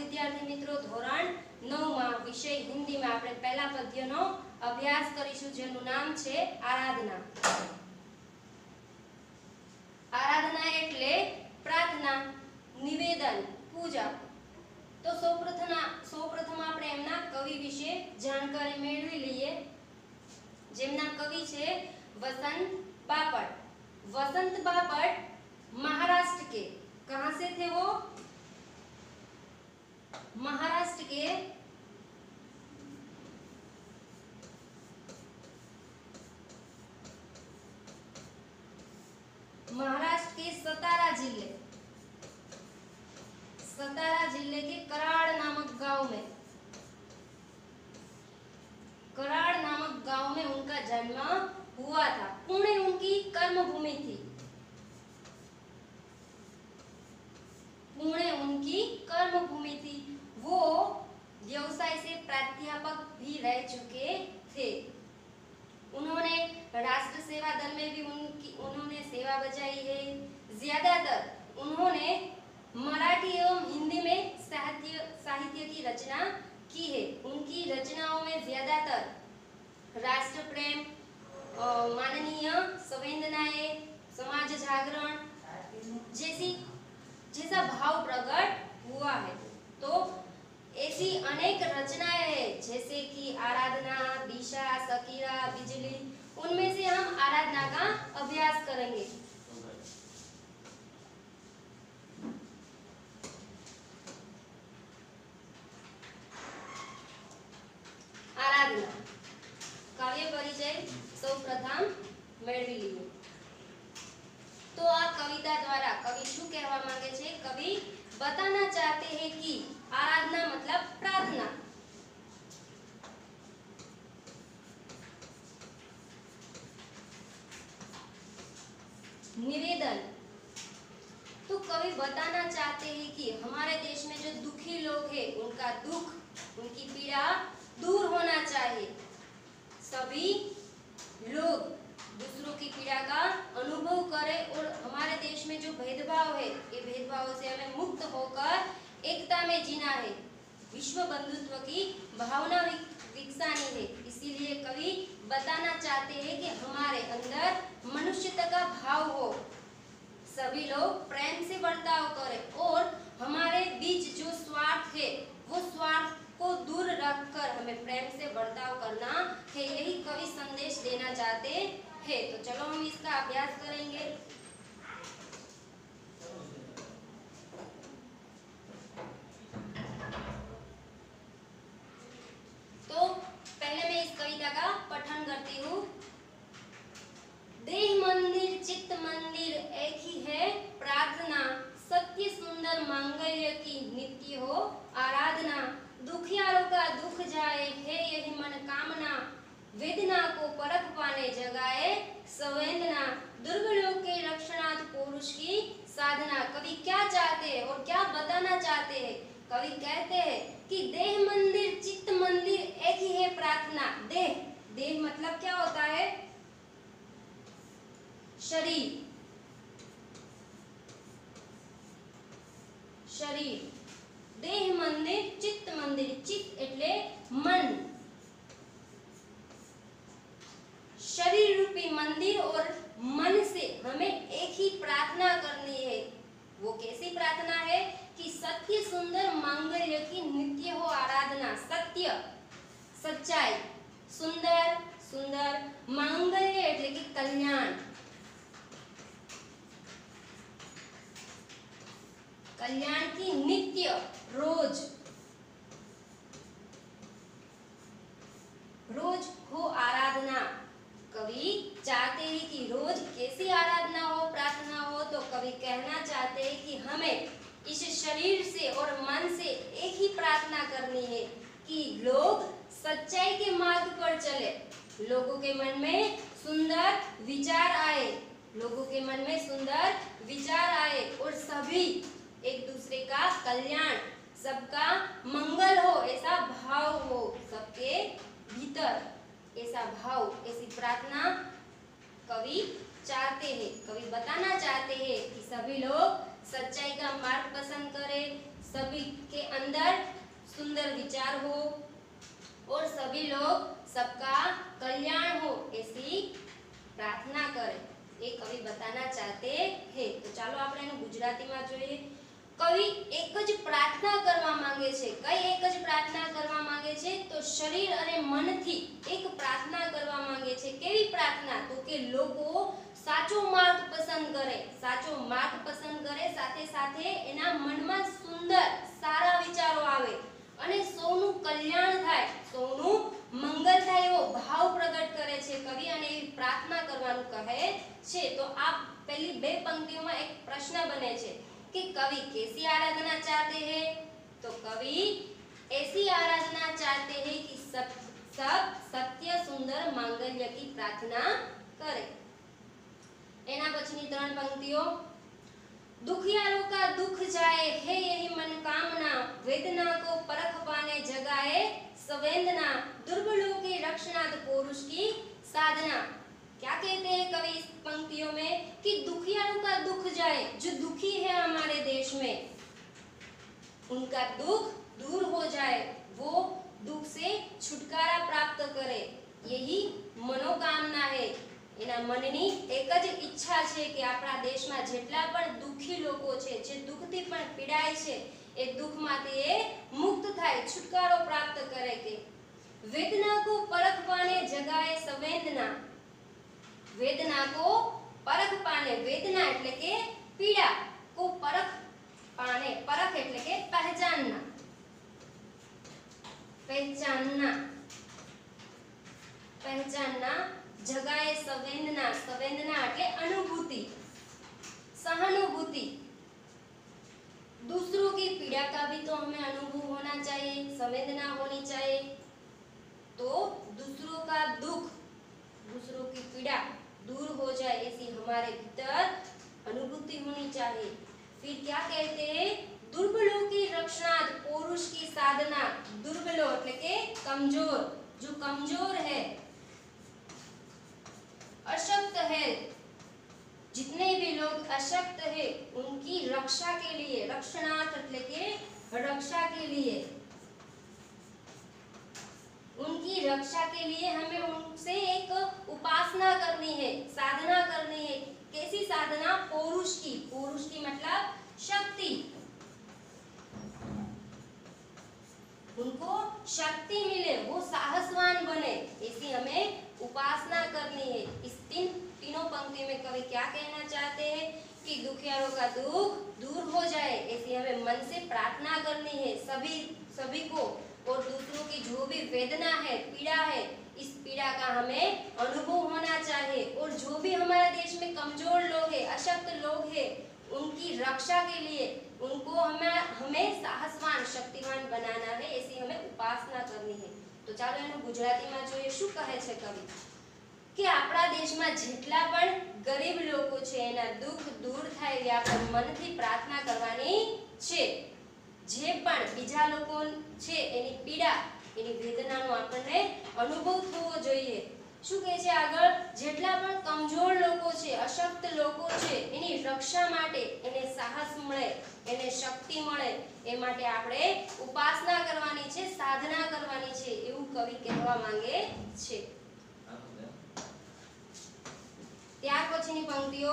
विद्यार्थी मित्रों, धोरण 9 માં વિષય હિન્દીમાં આપણે પહેલા પદ્યનો અભ્યાસ કરીશું, જેનું નામ છે આરાધના. આરાધના એટલે પ્રાર્થના, નિવેદન, પૂજા. તો સૌપ્રથમ આપણે એમના કવિ વિશે જાણકારી મેળવી લઈએ, જેમના કવિ છે वसंत बापट. वसंत बापट महाराष्ट्र के, कहां से थे वो? महाराष्ट्र के सतारा जिले के कराड़ नामक गांव में उनका जन्म हुआ था. पुणे उनकी कर्मभूमि थी. वो व्यवसाय से प्राध्यापक भी रह चुके थे. उन्होंने राष्ट्र सेवा दल में भी उन्होंने सेवा बजाई है. ज्यादातर उन्होंने मराठी एवं हिंदी में साहित्य की रचना की है. उनकी रचनाओं में ज्यादातर राष्ट्र प्रेम, माननीय संवेदनाएं, समाज जागरण जैसा भाव प्रकट हुआ है. तो ऐसी अनेक रचनाएं हैं, जैसे कि आराधना, दिशा, सकीरा, बिजली. उनमें से हम आराधना का अभ्यास करेंगे. आराधना काव्य परिचय સૌપ્રથમ મેળવી લીધો. तो आ कविता द्वारा कवि शू कहवा मांगे छे? कवि बताना चाहते हैं कि आराधना मतलब प्रार्थना. निवेदन, तो कवि बताना चाहते हैं कि हमारे देश में जो दुखी लोग हैं, उनका दुख, उनकी पीड़ा दूर होना चाहिए. सभी लोग दूसरों की पीड़ा का अनुभव करें और हमारे देश में जो भेदभाव है, ये भेदभावों से हमें मुक्त होकर एकता में जीना है. विश्व बंधुत्व की भावना विकसानी है. इसीलिए कवि बताना चाहते हैं कि हमारे अंदर मनुष्यता का भाव हो, सभी लोग प्रेम से बर्ताव करें और हमारे बीच जो स्वार्थ है, वो स्वार्थ को दूर रखकर हमें प्रेम से बर्ताव करना है. यही कवि संदेश देना चाहते हैं. तो चलो हम इसका अभ्यास करेंगे. तो पहले मैं इस कविता का पठन करती हूँ. देह मंदिर चित्त मंदिर एक ही है प्रार्थना, सत्य सुंदर मांगल्य की नित्य हो आराधना. दुखियारों का दुख जाए है यही मन कामना, वेदना को परख पाने जगाए संवेदना, दुर्बलों के रक्षणार्थ पुरुष की साधना. कवि क्या चाहते हैं और क्या बताना चाहते हैं? कवि कहते हैं कि देह मंदिर चित्त मंदिर एक ही है प्रार्थना. देह मतलब क्या होता है? शरीर. देह मंदिर चित्त मंदिर. चित्त એટલે मन, शरीर रूपी मंदिर और मन से हमें एक ही प्रार्थना करनी है. वो कैसी प्रार्थना है? कि सत्य सुंदर मांगल्य की नित्य हो आराधना. सत्य सच्चाई, सुंदर मांगल्य એટલે કે कल्याण की नित्य रोज हो आराधना. कवि चाहते हैं कि रोज कैसी आराधना हो, प्रार्थना हो. तो कवि कहना चाहते हैं कि हमें इस शरीर से और मन से एक ही प्रार्थना करनी है कि लोग सच्चाई के मार्ग पर चले, लोगों के मन में सुंदर विचार आए और सभी एक दूसरे का कल्याण, सबका मंगल हो, ऐसा भाव हो सबके भीतर. ऐसा भाव, ऐसी प्रार्थना कवि चाहते हैं. कवि बताना चाहते हैं कि सभी लोग सच्चाई का मार्ग पसंद करें, सभी के अंदर सुंदर विचार हो और सभी लोग सबका कल्याण हो ऐसी प्रार्थना करे એ કવિ बताना चाहते हैं। तो ચાલો આપણે એને ગુજરાતીમાં જોઈએ। કવિ એક જ પ્રાર્થના કરવા માંગે છે। કઈ એક જ પ્રાર્થના કરવા માંગે છે? તો શરીર અને મનથી એક પ્રાર્થના કરવા માંગે છે। કેવી પ્રાર્થના? તો કે લોકો સાચો માર્ગ પસંદ કરે, સાચો માર્ગ પસંદ કરે, સાથે સાથે એના મનમાં સુંદર સારા વિચારો આવે અને સૌનું કલ્યાણ થાય, સૌનું મંગલ થાય એવો ભાવ પ્રગટ કરે છે કવિ અને એવી પ્રાર્થના કરવાનું કહે છે। તો આ પહેલી બે પંક્તિઓમાં એક પ્રશ્ન બને છે कि कवि कैसी आराधना चाहते हैं? तो कवि ऐसी आराधना चाहते हैं कि सब सत्य सुंदर मांगल्य की प्रार्थना करे। एना पछीनी त्रण पंक्तिओ दुखियारों का दुख जाए है यही मनोकामना, वेदना को परख पाने जगाए संवेदना, दुर्बलों के रक्षणार्थ पौरुष की साधना। क्या कहते हैं कवि इस पंक्तियों में कि दुखियारों का दुख जाए, जो दुखी है हमारे देश में उनका दुख दूर हो जाए, वो दुख से छुटकारा प्राप्त करे, यही मनोकामना है। એના મનની એક જ ઈચ્છા છે કે આપણા દેશમાં જેટલા પણ દુખી લોકો છે, જે દુખથી પણ પીડાય છે, એ દુખમાંથી એ મુક્ત થાય, છુટકારો પ્રાપ્ત કરે કે વેદના को परख पाने जगाए संवेदना। वेदना को परख पाने, वेदना એટલે કે પીડા, को परख पाने, परख એટલે કે पहचानना, पहचानना, पहचानना, जगाए संवेदना, संवेदना એટલે अनुभूति, सहानुभूति। दूसरों की पीड़ा का भी तो हमें अनुभव होना चाहिए, संवेदना होनी चाहिए। तो दूसरों का दुख, दूसरों की पीड़ा दूर हो जाए ऐसी हमारे भीतर अनुभूति होनी चाहिए। फिर क्या कहते हैं? दुर्बलों की रक्षणार्थ पौरुष की साधना। दुर्बलों એટલે કે कमजोर, जो कमजोर है, अशक्त है, जितने भी लोग अशक्त है उनकी रक्षा के लिए, रक्षणार्थ એટલે કે रक्षा के लिए, उनकी रक्षा के लिए हमें उनसे एक उपासना करनी है, साधना करनी है। कैसी साधना? पौरुष की, पौरुष की मतलब शक्ति, उनको शक्ति मिले, वो साहसवान बने, ऐसी हमें उपासना करनी है। इस तीनों पंक्ति में कवि क्या कहना चाहते हैं कि दुखियारों का दुख दूर हो जाए ऐसी हमें मन से प्रार्थना करनी है सभी को, और दूसरों की जो भी वेदना है, पीड़ा है, इस पीड़ा का हमें अनुभव होना चाहिए। और जो भी हमारे देश में कमजोर लोग हैं, अशक्त लोग हैं, उनकी रक्षा के लिए उनको हमें साहसवान, शक्तिवान बनाना है, ऐसी हमें उपासना करनी है। तो ચાલો એનું ગુજરાતીમાં જોઈએ શું કહે છે કવિ કે આપણા દેશમાં જેટલા પણ ગરીબ લોકો છે એના દુઃખ દૂર થાય એવી આપણે મનથી પ્રાર્થના કરવાની છે। જે પણ બીજા લોકો છે એની પીડા, એની વેદનાનો આપણને અનુભવ થવો જોઈએ। શું કહે છે આગળ? જેટલા પણ કમજોર લોકો છે, અશક્ત લોકો છે, એની રક્ષા માટે એને સાહસ મળે, એને શક્તિ મળે, એ માટે આપણે ઉપાસના કરવાની છે, સાધના કરવાની છે, એવું કવિ કહેવા માંગે છે। ત્યાર પછીની પંક્તિઓ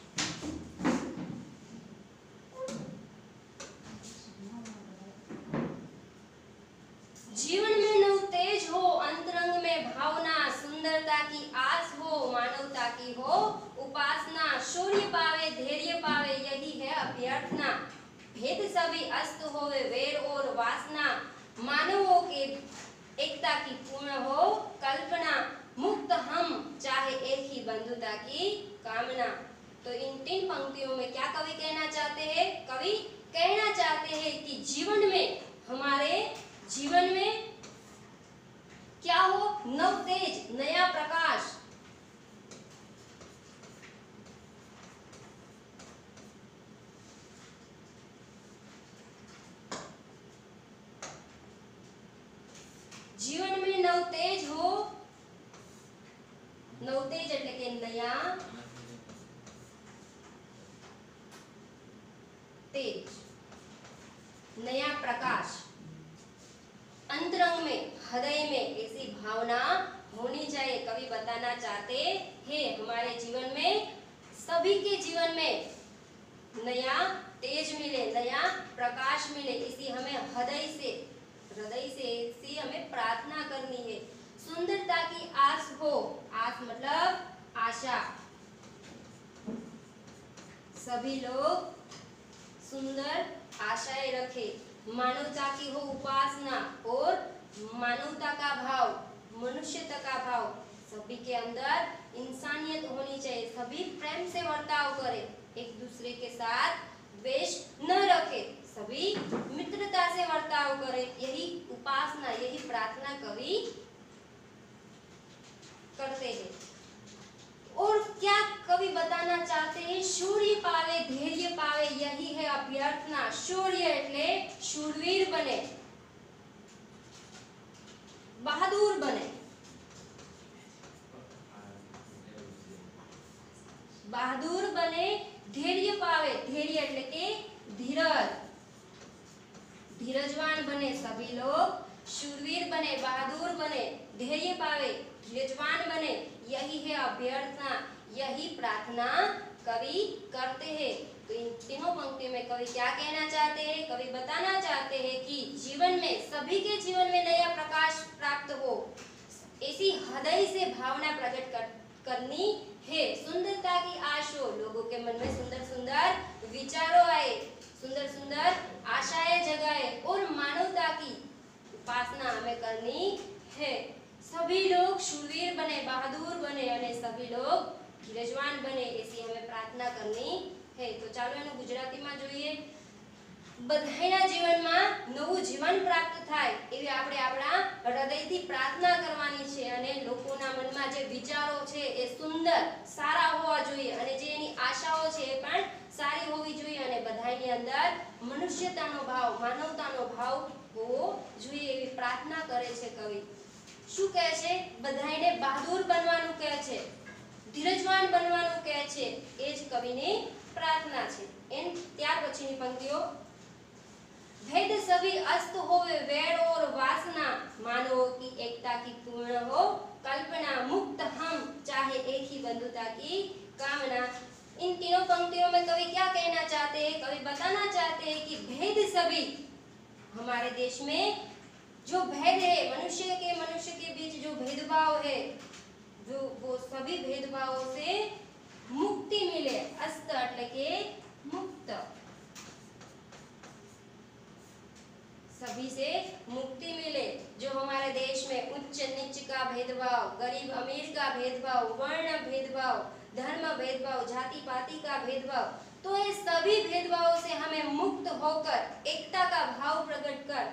जीवन में नव तेज हो, अंतरंग में भावना, सुंदरता की आस हो, मानवता की हो उपासना, शौर्य पावे, धैर्य पावे, यही है अभ्यर्थना। भेद सभी अस्त होवे, वैर और वासना, मानवों के एकता की पूर्ण हो कल्पना, मुक्त हम चाहे एक ही बंधुता की कामना। तो इन तीन पंक्तियों में क्या कवि कहना चाहते हैं? कवि कहना चाहते हैं कि जीवन में, हमारे जीवन में क्या हो? नव तेज, नया प्रकाश, जीवन में नव तेज हो, नव तेज એટલે કે નયા તેજ, नया प्रकाश, अंतरंग में, हृदय में ऐसी भावना होनी चाहिए। कवि बताना चाहते हैं हमारे जीवन में, सभी के जीवन में नया तेज मिले, नया प्रकाश मिले, इसी हमें हृदय से इसी हमें प्रार्थना करनी है। सुंदरता की आस हो, आस मतलब आशा, सभी लोग सुंदर आशाएं रखे। मानवता की हो उपासना और मानवता का भाव, मनुष्यता का भाव, सभी के अंदर इंसानियत होनी चाहिए। सभी प्रेम से बर्ताव करें, एक दूसरे के साथ द्वेष न रखे, सभी मित्रता से बर्ताव करें। यही उपासना, यही प्रार्थना कवि करते हैं। और क्या कवि बताना चाहते हैं? शौर्य पावे, धैर्य पावे, यही है अभ्यर्थना। शौर्य એટલે शूरवीर बने, बहादुर बने, बहादुर बने, धैर्य पावे, धैर्य એટલે કે धीरज, धीरजवान बने, सभी लोग शूरवीर बने, बहादुर बने, धैर्य पावे, धीरजवान बने, यही है अभ्यर्थना, यही प्रार्थना कवि करते हैं। तो इन तीनों पंक्तियों में कवि क्या कहना चाहते हैं? कवि बताना चाहते हैं कि जीवन में, सभी के जीवन में नया प्रकाश प्राप्त हो, ऐसी हृदय से भावना प्रकट करनी है। सुंदरता की आश हो, लोगों के मन में सुंदर सुंदर विचारों आए, सुंदर सुंदर आशाएं जगाए, और मानवता की उपासना हमें करनी है। सभी लोग शूरवीर बने, बहादुर बने, અને सभी लोग धीरजवान बने, ऐसी हमें प्रार्थना करनी है। तो ચાલો એનું ગુજરાતીમાં જોઈએ। બધાના જીવનમાં નવું જીવન પ્રાપ્ત થાય એવી આપણે આપણા હૃદયથી પ્રાર્થના કરવાની છે, અને લોકોના મનમાં જે વિચારો છે એ સુંદર સારા હોવા જોઈએ, અને જે એની આશાઓ છે એ પણ સારી હોવી જોઈએ, અને બધાની અંદર મનુષ્યતાનો ભાવ, માનવતાનો ભાવ હોવો જોઈએ, એવી પ્રાર્થના કરે છે કવિ। શું કહે છે? બધાને બહાદુર બનવાનું કહે છે, ધીરજવાન બનવાનું કહે છે, એ જ કવિની प्रार्थना છે। એન ત્યાર પછીની પંક્તિઓ, भेद सभी अस्त होवे वैर और वासना, मानवों की एकता की पूर्ण हो कल्पना, मुक्त हम चाहे एक ही बंधुता की कामना। इन तीनों पंक्तियों में कवि क्या कहना चाहते हैं? कवि बताना चाहते हैं कि भेद सभी, हमारे देश में जो भेद है, मनुष्य के बीच जो भेदभाव है, जो वो सभी भेदभावों से मुक्ति मिले। अस्त એટલે કે मुक्त, सभी से मुक्ति मिले। जो हमारे देश में उच्च नीच का भेदभाव, गरीब अमीर का भेदभाव, वर्ण भेदभाव, धर्म भेदभाव, जाति पाति का भेदभाव, तो ये सभी भेदभावों से हमें मुक्त होकर एकता का भाव प्रकट कर,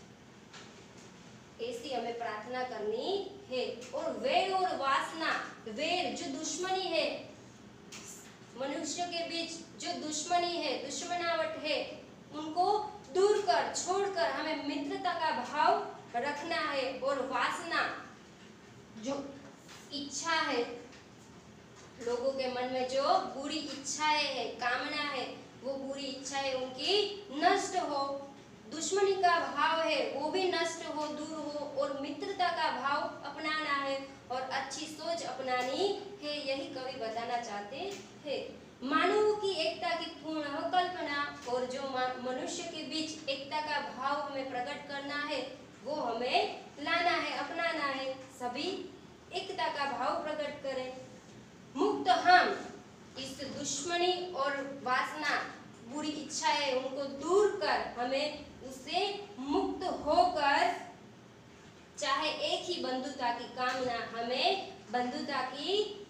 ऐसी हमें प्रार्थना करनी है। और वैर और वासना, वैर जो दुश्मनी है, मनुष्य के बीच जो दुश्मनी है, दुश्मनावट है, उनको दूर कर, छोड़कर हमें मित्रता का भाव रखना है। और वासना, जो इच्छा है, लोगों के मन में जो बुरी इच्छाएं है, कामना है, वो बुरी इच्छाएं उनकी नष्ट हो, दुश्मनी का भाव है वो भी नष्ट हो, दूर हो, और मित्रता का भाव अपनाना है, और अच्छी सोच अपनानी है, यही कवि बताना चाहते हैं। मानवों की एकता की पूर्ण हो कल्पना, और जो मनुष्य के बीच एकता का भाव हमें प्रकट करना है, वो हमें लाना है, अपनाना है, सभी एकता का भाव प्रकट करें। मुक्त हम, इस दुश्मनी और वासना, बुरी इच्छाएं, उनको दूर कर हमें उससे मुक्त होकर, चाहे एक ही बंधुता की कामना, हमें बंधुता की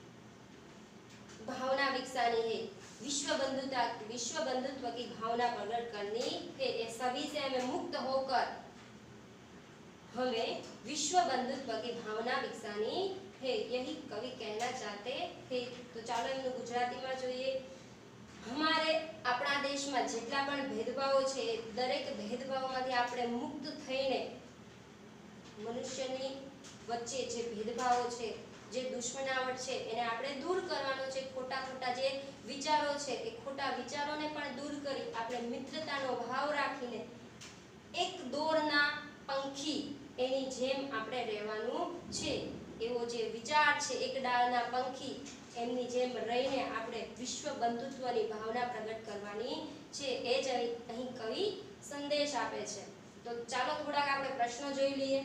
भावना विकसानी है, विश्व बंधुत्व की भावना प्रकट करनी है। सभी से हमें मुक्त होकर हमें विश्व बंधुत्व की भावना विकसानी है, यही कवि कहना चाहते हैं। तो ચાલો એનું ગુજરાતીમાં જોઈએ। हमारे આપણા દેશમાં જેટલા પણ ભેદભાવો છે, દરેક ભેદભાવમાંથી આપણે મુક્ત થઈને મનુષ્યની વચ્ચે જે ભેદભાવો છે, જે દુશ્મનાવટ છે, એને આપણે દૂર કરવાનો છે। ખોટા જે વિચારો છે, એ ખોટા વિચારોને પણ દૂર કરી આપણે મિત્રતાનો ભાવ રાખીને એક દોરના પંખી એની જેમ આપણે રહેવાનું છે એવો જે વિચાર છે એક ડાળના પંખી એમની જેમ રહીને આપણે વિશ્વ બંધુત્વની ભાવના પ્રગટ કરવાની છે એ જ અહીં કવિ સંદેશ આપે છે તો ચાલો થોડાક આપણે પ્રશ્નો જોઈ લઈએ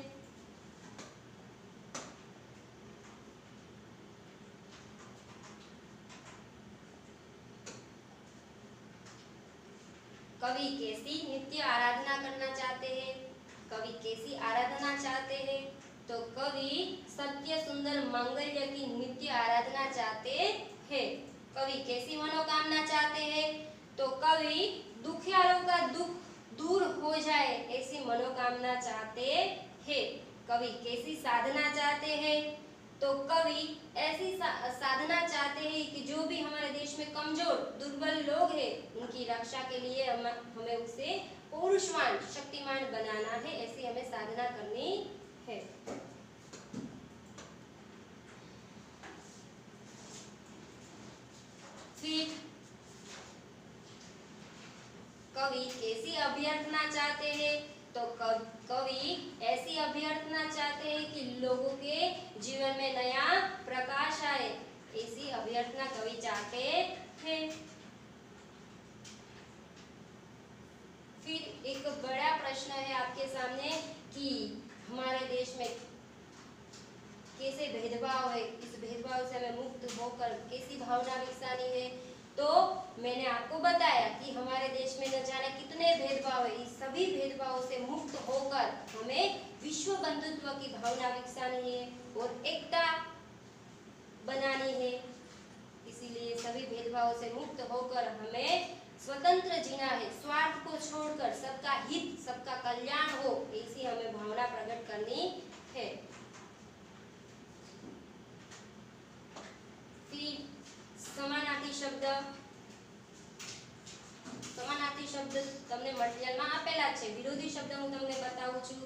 कवि कैसी नित्य आराधना करना चाहते हैं कवि कैसी आराधना चाहते हैं तो कवि सत्य सुंदर मंगल्य की नित्य आराधना चाहते हैं कवि कैसी मनोकामना चाहते हैं तो कवि दुखियारों का दुख दूर हो जाए ऐसी मनोकामना चाहते हैं कवि कैसी साधना चाहते हैं तो कवि ऐसी साधना चाहते हैं कि जो भी हमारे देश में कमजोर दुर्बल लोग हैं उनकी रक्षा के लिए हमें उसे पौरुषवान शक्तिमान बनाना है ऐसी हमें साधना करनी है फिर कवि कैसी अभ्यर्थना चाहते हैं तो कवि ऐसी अभ्यर्थना चाहते हैं कि लोगों के जीवन में नया प्रकाश आए ऐसी अभ्यर्थना कवि चाहते हैं फिर एक बड़ा प्रश्न है आपके सामने कि हमारे देश में कैसे भेदभाव है इस भेदभाव से हमें मुक्त होकर कैसी भावना विकसानी है तो मैंने आपको बताया कि हमारे देश में न जाने कितने भेदभाव है इस सभी भेदभावों से मुक्त होकर हमें विश्व बंधुत्व की भावना विकसानी है और एकता बनानी है इसीलिए सभी भेदभावों से मुक्त होकर हमें स्वतंत्र जीना है स्वार्थ को छोड़कर सबका हित सबका कल्याण हो ऐसी हमें भावना प्रकट करनी है फिर समानार्थी शब्द તમને મટીરીયલમાં આપેલા છે વિરોધી શબ્દ હું તમને બતાવું છું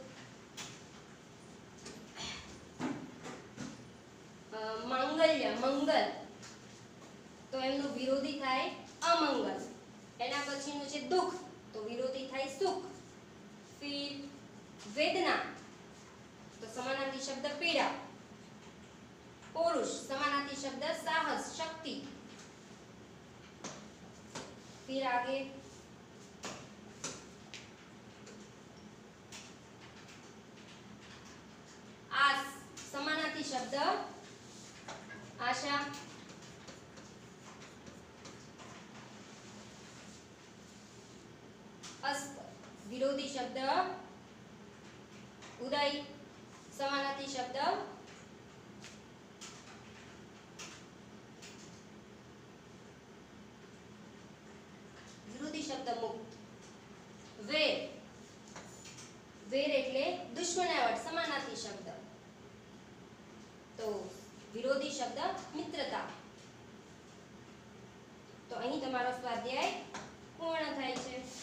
મંગલ્ય મંગલ તો એમનું વિરોધી થાય અમંગલ એના પછીનું છે દુઃખ તો વિરોધી થાય સુખ फिर वेदना तो समानार्थी शब्द पीड़ा पौरुष समानार्थी शब्द साहस शक्ति फिर आगे आस समानार्थी शब्द आशा अस्त विरोधी शब्द उदय समानार्थी शब्द विरोधी शब्द मुक्त वेर वेर એટલે દુશ્મનાવટ સમાનાર્થી શબ્દ તો વિરોધી શબ્દ મિત્રતા તો અહીં તમારો સ્વાધ્યાય પૂર્ણ થાય છે